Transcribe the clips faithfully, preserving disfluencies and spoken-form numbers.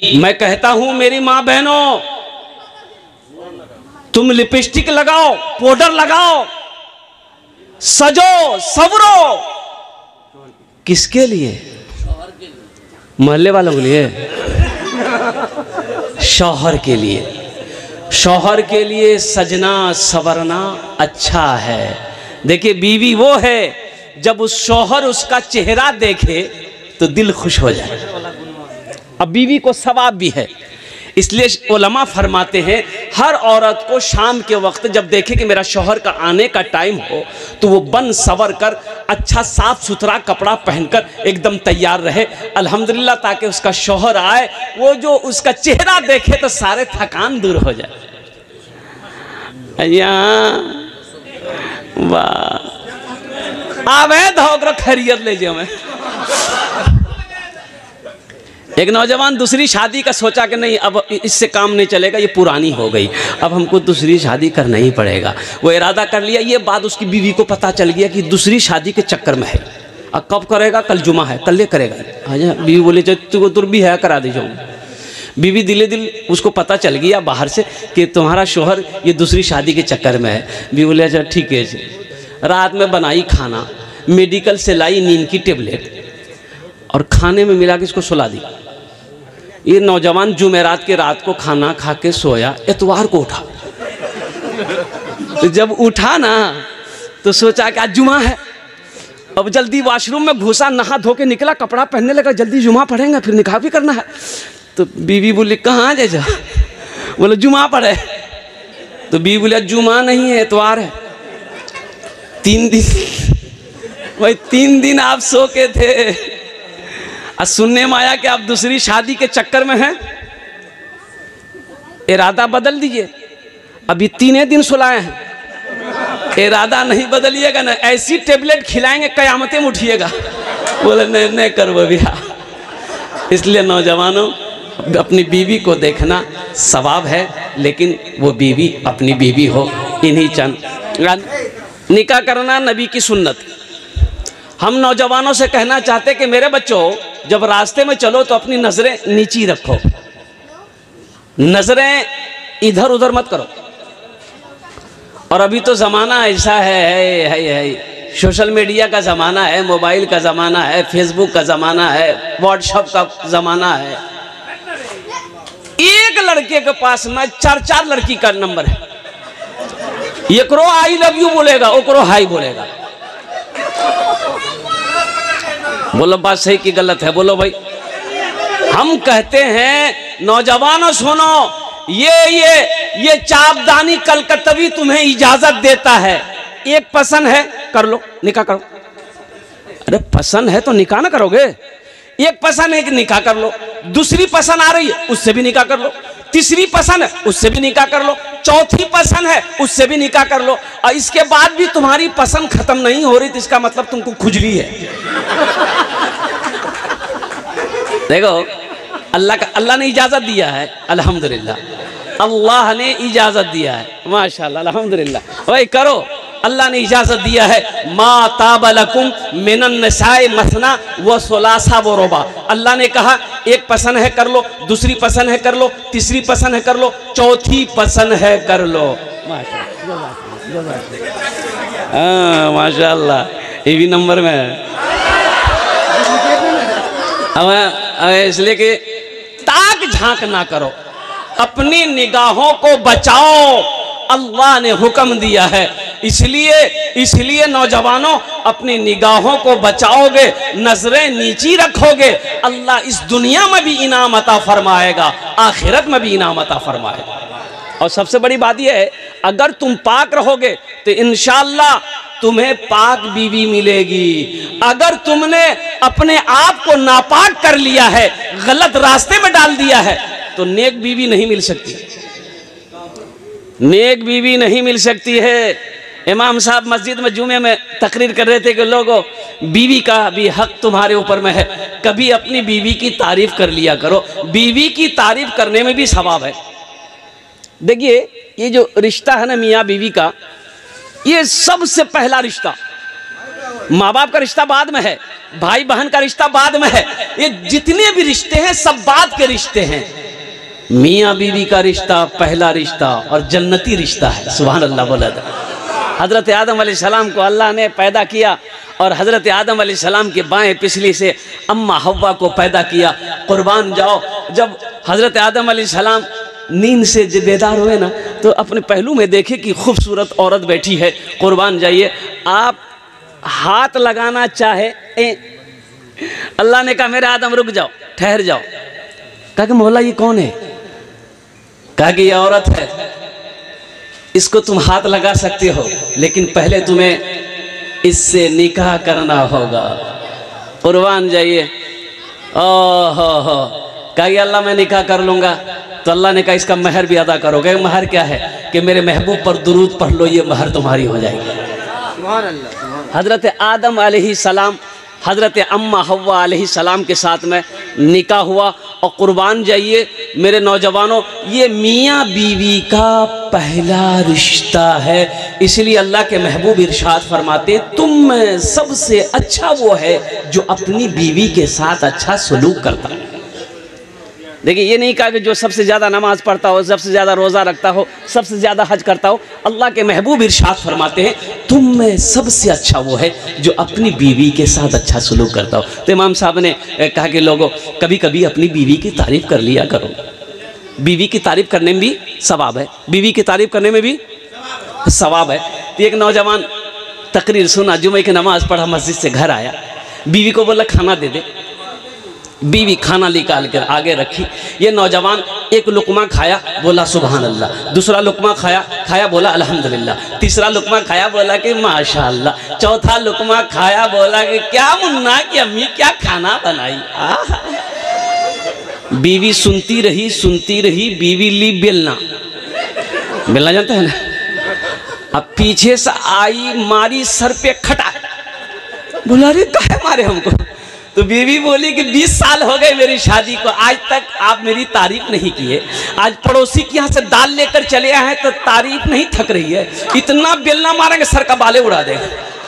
मैं कहता हूं मेरी मां बहनों, तुम लिपस्टिक लगाओ, पाउडर लगाओ, सजो सवरो, किसके लिए? मोहल्ले वालों के लिए, शौहर के लिए। शौहर के लिए सजना सवरना अच्छा है। देखिए बीवी वो है जब उस शौहर उसका चेहरा देखे तो दिल खुश हो जाए। अब बीवी को सवाब भी है, इसलिए उलमा फरमाते हैं हर औरत को शाम के वक्त जब देखे कि मेरा शौहर का आने का टाइम हो तो वो बन सवर कर अच्छा साफ सुथरा कपड़ा पहनकर एकदम तैयार रहे अल्हम्दुलिल्लाह, ताकि उसका शौहर आए वो जो उसका चेहरा देखे तो सारे थकान दूर हो जाए। वाह आवे धोकर खैरियत ले जाओ। मैं एक नौजवान दूसरी शादी का सोचा कि नहीं अब इससे काम नहीं चलेगा, ये पुरानी हो गई, अब हमको दूसरी शादी करना ही पड़ेगा। वो इरादा कर लिया। ये बात उसकी बीवी को पता चल गया कि दूसरी शादी के चक्कर में है। अब कब करेगा? कल जुमा है, कल ये करेगा। अच्छा बीवी बोले जो तू तुर भी है करा दे जाऊँ। बीवी दिले दिल उसको पता चल गया बाहर से कि तुम्हारा शोहर ये दूसरी शादी के चक्कर में है। बीवी बोले अच्छा ठीक है जी। रात में बनाई खाना, मेडिकल से लाई नींद की टेबलेट और खाने में मिला के इसको सुला दी। ये नौजवान जुमेरात के रात को खाना खा के सोया, इतवार को उठा। तो जब उठा ना तो सोचा कि आज जुमा है। अब जल्दी वॉशरूम में घुसा, नहा धो के निकला, कपड़ा पहनने लगा, जल्दी जुमा पढ़ेंगे फिर निकाह भी करना है। तो बीवी बोली कहाँ जाए? बोले जुमा पढ़े। तो बीवी बोले जुमा नहीं है, इतवार है। तीन दिन भाई तीन दिन आप सो के थे और सुनने में आया कि आप दूसरी शादी के चक्कर में हैं। इरादा बदल दीजिए। अभी तीन दिन सुलाए हैं, इरादा नहीं बदलिएगा ना, ऐसी टेबलेट खिलाएंगे कयामतें में उठिएगा। बोले नहीं नहीं करो भैया। इसलिए नौजवानों अपनी बीवी को देखना सवाब है, लेकिन वो बीवी अपनी बीवी हो। इन्हीं चंद निकाह करना नबी की सुन्नत। हम नौजवानों से कहना चाहते कि मेरे बच्चों जब रास्ते में चलो तो अपनी नजरें नीची रखो, नजरें इधर उधर मत करो। और अभी तो ज़माना ऐसा है है, है, है सोशल मीडिया का ज़माना है, मोबाइल का ज़माना है, फेसबुक का ज़माना है, व्हाट्सएप का ज़माना है। एक लड़के के पास में चार चार लड़की का नंबर है। एक रो आई लव यू बोलेगा, ओकरो हाई बोलेगा। बोलो बात सही कि गलत है? बोलो भाई। हम कहते हैं नौजवानों सुनो, ये ये ये चापदानी कलकत्तवी तुम्हें इजाजत देता है। एक पसंद है कर लो, निकाह करो। अरे पसंद है तो निकाह ना करोगे? एक पसंद है कि निकाह कर लो, दूसरी पसंद आ रही है उससे भी निकाह कर लो, तीसरी पसंद है उससे भी निकाह कर लो, चौथी पसंद है उससे भी निकाह कर लो। और इसके बाद भी तुम्हारी पसंद खत्म नहीं हो रही तो इसका मतलब तुमको खुजली है। देखो अल्लाह का अल्लाह ने इजाजत दिया है, अल्हम्दुलिल्लाह अल्लाह ने इजाजत दिया है, माशाल्लाह अल्हम्दुलिल्लाह। भाई करो, अल्लाह ने इजाजत दिया है। मा ताबलकुम मिनन निसाए मसना व सुलासा व रुबा। अल्लाह ने कहा एक पसंद है कर लो, दूसरी पसंद है कर लो, तीसरी पसंद है कर लो, चौथी पसंद है कर लो। हाँ माशाल्लाह ये भी नंबर में है। इसलिए कि ताक झांक ना करो, अपनी निगाहों को बचाओ, अल्लाह ने हुक्म दिया है। इसलिए इसलिए नौजवानों अपनी निगाहों को बचाओगे, नजरें नीची रखोगे, अल्लाह इस दुनिया में भी इनाम अता फरमाएगा, आखिरत में भी इनाम अता फरमाएगा। और सबसे बड़ी बात यह है अगर तुम पाक रहोगे तो इंशाअल्लाह तुम्हें पाक बीवी मिलेगी। अगर तुमने अपने आप को नापाक कर लिया है, गलत रास्ते में डाल दिया है, तो नेक बीवी नहीं मिल सकती, नेक बीवी नहीं मिल सकती है। इमाम साहब मस्जिद में जुमे में तकरीर कर रहे थे कि लोगों बीवी का भी हक तुम्हारे ऊपर में है, कभी अपनी बीवी की तारीफ कर लिया करो, बीवी की तारीफ करने में भी सवाब है। देखिए ये जो रिश्ता है ना मियाँ बीवी का, ये सबसे पहला रिश्ता, माँ बाप का रिश्ता बाद में है, भाई बहन का रिश्ता बाद में है, ये जितने भी रिश्ते हैं सब बाद के रिश्ते हैं। मियाँ बीवी का रिश्ता पहला रिश्ता और जन्नती रिश्ता है। सुभान अल्लाह। बोला हज़रत आदम अलैहिस्सलाम को अल्लाह ने पैदा किया और हज़रत आदम अलैहिस्सलाम के बाएं पिछली से अम्मा हव्वा को पैदा किया। कुर्बान जाओ, जब हज़रत आदम अलैहिस्सलाम नींद से जब बेदार हुए ना तो अपने पहलू में देखे कि खूबसूरत औरत बैठी है। कुर्बान जाइए, आप हाथ लगाना चाहे, अल्लाह ने कहा मेरे आदम रुक जाओ, ठहर जाओ। कहा कि मौला ये कौन है? कहा कि ये औरत है, इसको तुम हाथ लगा सकते हो लेकिन पहले तुम्हें इससे निकाह करना होगा। कुर्बान जाइए। ओह हो, कहा कि अल्लाह मैं निकाह कर लूँगा। तो अल्लाह ने कहा इसका महर भी अदा करोगे। महर क्या है? कि मेरे महबूब पर दुरूद पढ़ लो, ये महर तुम्हारी हो जाएगी। हज़रत आदम अलैहिस्सलाम हज़रत अम्मा हव्वा अलैहिस्सलाम के साथ में निकाह हुआ। और कुर्बान जाइए मेरे नौजवानों, ये मियाँ बीवी का पहला रिश्ता है। इसलिए अल्लाह के महबूब इरशाद फरमाते तुम में सबसे अच्छा वो है जो अपनी बीवी के साथ अच्छा सलूक करता है। देखिए, ये नहीं कहा कि जो सबसे ज़्यादा नमाज पढ़ता हो, सबसे ज़्यादा रोज़ा रखता हो, सबसे ज़्यादा हज करता हो। अल्लाह के महबूब इरशाद फरमाते हैं तुम में सबसे अच्छा वो है जो अपनी बीवी के साथ अच्छा सलूक करता हो। तो इमाम साहब ने कहा कि लोगों कभी कभी अपनी बीवी की तारीफ़ कर लिया करो। बीवी की तारीफ़ करने में भी सवाब है, बीवी की तारीफ़ करने में भी सवाब है। तो एक नौजवान तकरीर सुना, जुमे की नमाज़ पढ़ा, मस्जिद से घर आया, बीवी को बोला खाना दे दे। बीवी खाना निकाल कर आगे रखी। ये नौजवान एक लुकमा खाया, बोला सुभान अल्लाह। दूसरा लुकमा खाया खाया बोला अल्हम्दुलिल्लाह। तीसरा लुकमा खाया, बोला कि माशाअल्लाह। चौथा लुकमा खाया, बोला कि क्या मुन्ना की अम्मी क्या खाना बनाई। बीवी सुनती रही सुनती रही, बीवी ली बेलना। बेलना जानते हैं ना? अब पीछे से आई, मारी सर पे खटा, बोला अरे काहे मारे हमको? तो बीवी बोली कि बीस साल हो गए मेरी शादी को, आज तक आप मेरी तारीफ नहीं किए। आज पड़ोसी के यहाँ से दाल लेकर चले आए हैं तो तारीफ नहीं थक रही है, इतना बेलना मारेंगे सर का बाले उड़ा देगा।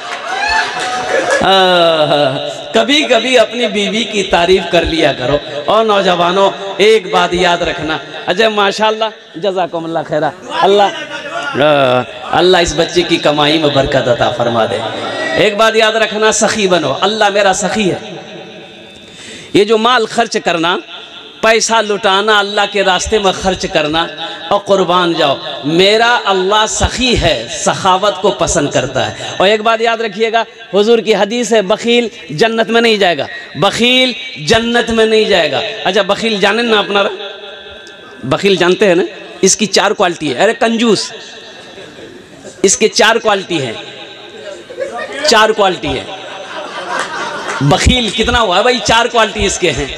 कभी कभी अपनी बीवी की तारीफ कर लिया करो। और नौजवानों एक बात याद रखना, अजय माशाल्लाह जज़ाकुमुल्लाह खैरा, अल्लाह अल्लाह इस बच्चे की कमाई में बरकत अता फरमा दे। एक बात याद रखना, सखी बनो, अल्लाह मेरा सखी है। ये जो माल खर्च करना, पैसा लुटाना, अल्लाह के रास्ते में खर्च करना, और कुर्बान जाओ मेरा अल्लाह सखी है, सखावत को पसंद करता है। और एक बात याद रखिएगा, हुजूर की हदीस है बखील जन्नत में नहीं जाएगा, बखील जन्नत में नहीं जाएगा। अच्छा बखील जाने ना अपना, बखील जानते हैं ना, इसकी चार क्वालिटी है। अरे कंजूस, इसके चार क्वालिटी है, चार क्वालिटी है। बखील कितना हुआ भाई? चार क्वालिटी इसके हैं।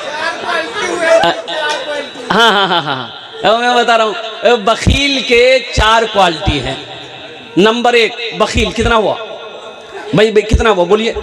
हाँ हाँ हाँ हाँ मैं बता रहा हूँ, बखील के चार क्वालिटी हैं। नंबर एक, बखील कितना हुआ भाई? भाई कितना हुआ बोलिए?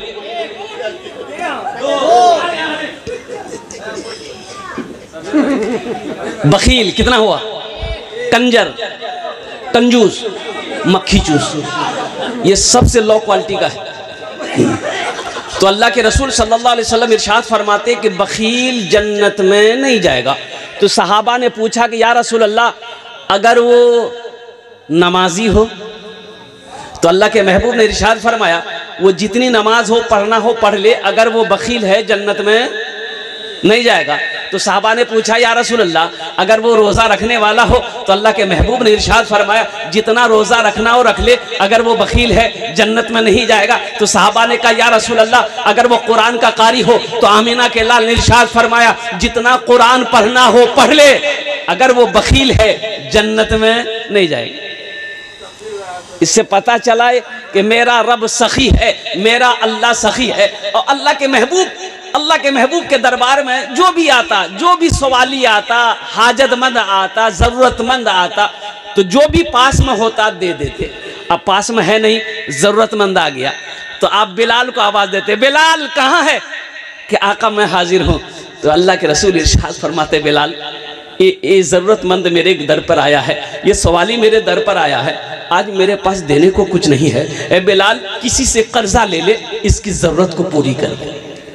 बखील कितना हुआ? कंजर, कंजूस, मक्खी चूस, ये सबसे लो क्वालिटी का है। तो अल्लाह के रसूल सल्लल्लाहु अलैहि वसल्लम इरशाद फरमाते कि बखील जन्नत में नहीं जाएगा। तो सहाबा ने पूछा कि या रसूल अल्लाह, अगर वो नमाजी हो? तो अल्लाह के महबूब ने इरशाद फरमाया वो जितनी नमाज हो, पढ़ना हो पढ़ ले, अगर वो बखील है जन्नत में नहीं जाएगा। तो साहबा ने पूछा या रसूल अल्लाह, अगर वो रोज़ा रखने वाला हो? तो अल्लाह के महबूब ने इरशाद फरमाया जितना रोज़ा रखना हो रख ले, अगर वो बखील है जन्नत में नहीं जाएगा। तो साहबा ने कहा या रसूल अल्लाह, अगर वो कुरान का कारी हो? तो आमीना के लाल ने इरशाद फरमाया जितना कुरान पढ़ना हो पढ़ ले, अगर वो बखील है जन्नत में नहीं जाएगा। इससे पता चला है कि मेरा रब सखी है, मेरा अल्लाह सखी है। और अल्लाह के महबूब अल्लाह के महबूब के दरबार में जो भी आता, जो भी सवाली आता, हाजतमंद आता, ज़रूरतमंद आता, तो जो भी पास में होता दे देते। अब पास में है नहीं, ज़रूरतमंद आ गया तो आप बिलाल को आवाज़ देते, बिलाल कहाँ है? कि आका मैं हाजिर हूँ। तो अल्लाह के रसूल इरशाद फरमाते बिलाल, ये ये ज़रूरतमंद मेरे दर पर आया है, ये सवाली मेरे दर पर आया है, आज मेरे पास देने को कुछ नहीं है, ए बिलाल किसी से कर्जा ले ले, इसकी ज़रूरत को पूरी कर दे।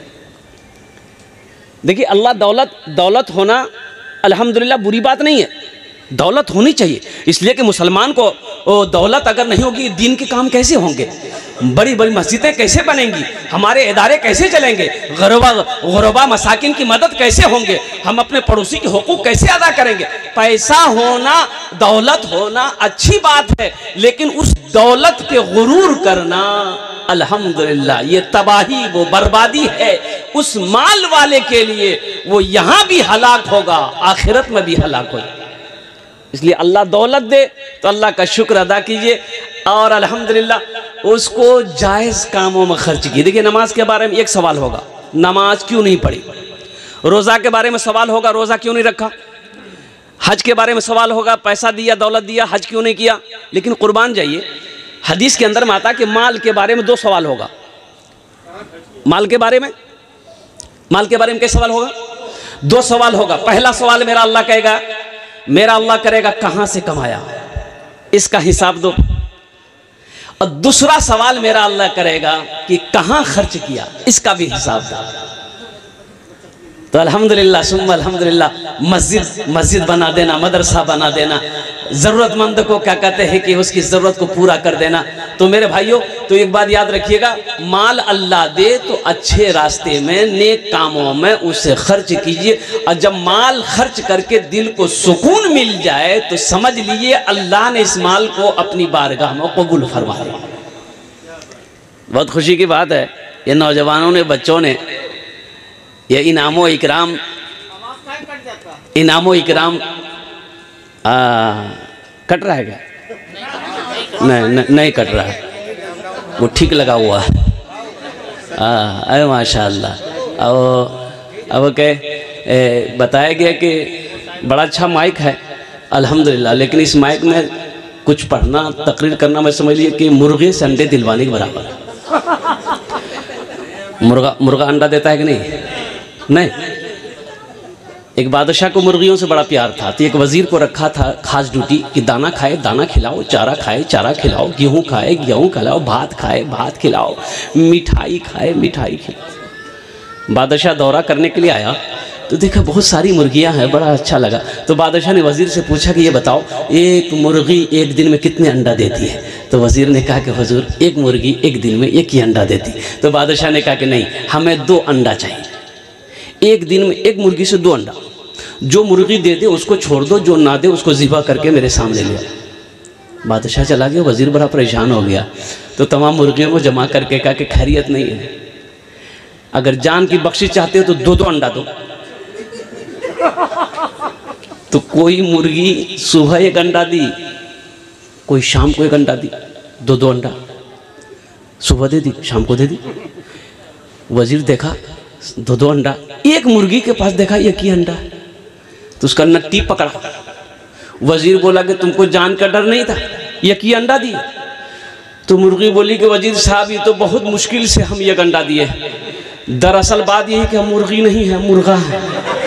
देखिए अल्लाह दौलत दौलत होना अल्हम्दुलिल्लाह बुरी बात नहीं है, दौलत होनी चाहिए, इसलिए कि मुसलमान को ओ दौलत अगर नहीं होगी दीन के काम कैसे होंगे, बड़ी बड़ी मस्जिदें कैसे बनेंगी, हमारे इदारे कैसे चलेंगे, गरबा गरबा मसाकिन की मदद कैसे होंगे, हम अपने पड़ोसी के हुकूक कैसे अदा करेंगे। पैसा होना दौलत होना अच्छी बात है, लेकिन उस दौलत के गुरूर करना अल्हम्दुलिल्लाह ये तबाही वो बर्बादी है। उस माल वाले के लिए वो यहाँ भी हलाक होगा, आखिरत में भी हलाक होगा। इसलिए अल्लाह दौलत दे तो अल्लाह का शुक्र अदा कीजिए और अल्हम्दुलिल्लाह उसको जायज़ कामों में खर्च कीजिए। देखिए नमाज के बारे में एक सवाल होगा, नमाज क्यों नहीं पढ़ी, रोज़ा के बारे में सवाल होगा, रोज़ा क्यों नहीं रखा, हज के बारे में सवाल होगा, पैसा दिया दौलत दिया हज क्यों नहीं किया। लेकिन कुर्बान जाइए, हदीस के अंदर में आता कि माल के बारे में दो सवाल होगा, माल के बारे में माल के बारे में कैसे सवाल होगा, दो सवाल होगा। पहला सवाल मेरा अल्लाह कहेगा मेरा अल्लाह करेगा कहाँ से कमाया, इसका हिसाब दो, और दूसरा सवाल मेरा अल्लाह करेगा कि कहाँ खर्च किया, इसका भी हिसाब दो। तो अल्हम्दुलिल्लाह सुम्मा अल्हम्दुलिल्लाह मस्जिद मस्जिद बना देना, मदरसा बना देना, ज़रूरतमंद को क्या कहते हैं कि उसकी ज़रूरत को पूरा कर देना। तो मेरे भाइयों तो एक बात याद रखिएगा, माल अल्लाह दे तो अच्छे रास्ते में नेक कामों में उसे खर्च कीजिए, और जब माल खर्च करके दिल को सुकून मिल जाए तो समझ लीजिए अल्लाह ने इस माल को अपनी बारगाह में कबूल फरमा लिया। बहुत खुशी की बात है, ये नौजवानों ने बच्चों ने ये इनामो इकराम इनामो इकराम आ, कट रहा है क्या? नहीं नहीं, नहीं कट रहा है, वो ठीक लगा हुआ है। अरे माशाअल्लाह। अब अब के बताया गया कि बड़ा अच्छा माइक है अल्हम्दुलिल्लाह, लेकिन इस माइक में कुछ पढ़ना तकरीर करना मैं समझ लिए कि मुर्गे से अंडे दिलवाने के बराबर है। मुर्गा मुर्गा अंडा देता है कि नहीं? नहीं। एक बादशाह को मुर्गियों से बड़ा प्यार था, तो एक वजीर को रखा था खास ड्यूटी कि दाना खाए दाना खिलाओ, चारा खाए चारा खिलाओ, गेहूं खाए गेहूं खिलाओ, भात खाए भात खिलाओ, मिठाई खाए मिठाई खिलाओ। बादशाह दौरा करने के लिए आया तो देखा बहुत सारी मुर्गियां हैं, बड़ा अच्छा लगा। तो बादशाह ने वजीर से पूछा कि ये बताओ एक मुर्गी एक दिन में कितने अंडा देती है? तो वजीर ने कहा कि हुजूर एक मुर्गी एक दिन में एक ही अंडा देती। तो बादशाह ने कहा कि नहीं, हमें दो अंडा चाहिए, एक दिन में एक मुर्गी से दो अंडा, जो मुर्गी दे दे उसको छोड़ दो, जो ना दे उसको ज़िबा करके मेरे सामने ले आओ। बादशाह चला गया, वजीर बड़ा परेशान हो गया। तो तमाम मुर्गियों को जमा करके कहा कि खैरियत नहीं है, अगर जान की बख्शिश चाहते हो तो दो दो अंडा दो। तो कोई मुर्गी सुबह एक अंडा दी, कोई शाम को एक अंडा दी, दो दो अंडा सुबह दे दी शाम को दे दी। वजीर देखा दो दो अंडा, एक मुर्गी के पास देखा एक ही अंडा, तो उसका नट्टी पकड़ा। वजीर बोला कि तुमको जान का डर नहीं था, एक ही अंडा दिए? तो मुर्गी बोली कि वजीर साहब ये तो बहुत मुश्किल से हम एक अंडा दिए, दरअसल बात यही कि हम मुर्गी नहीं है मुर्गा है।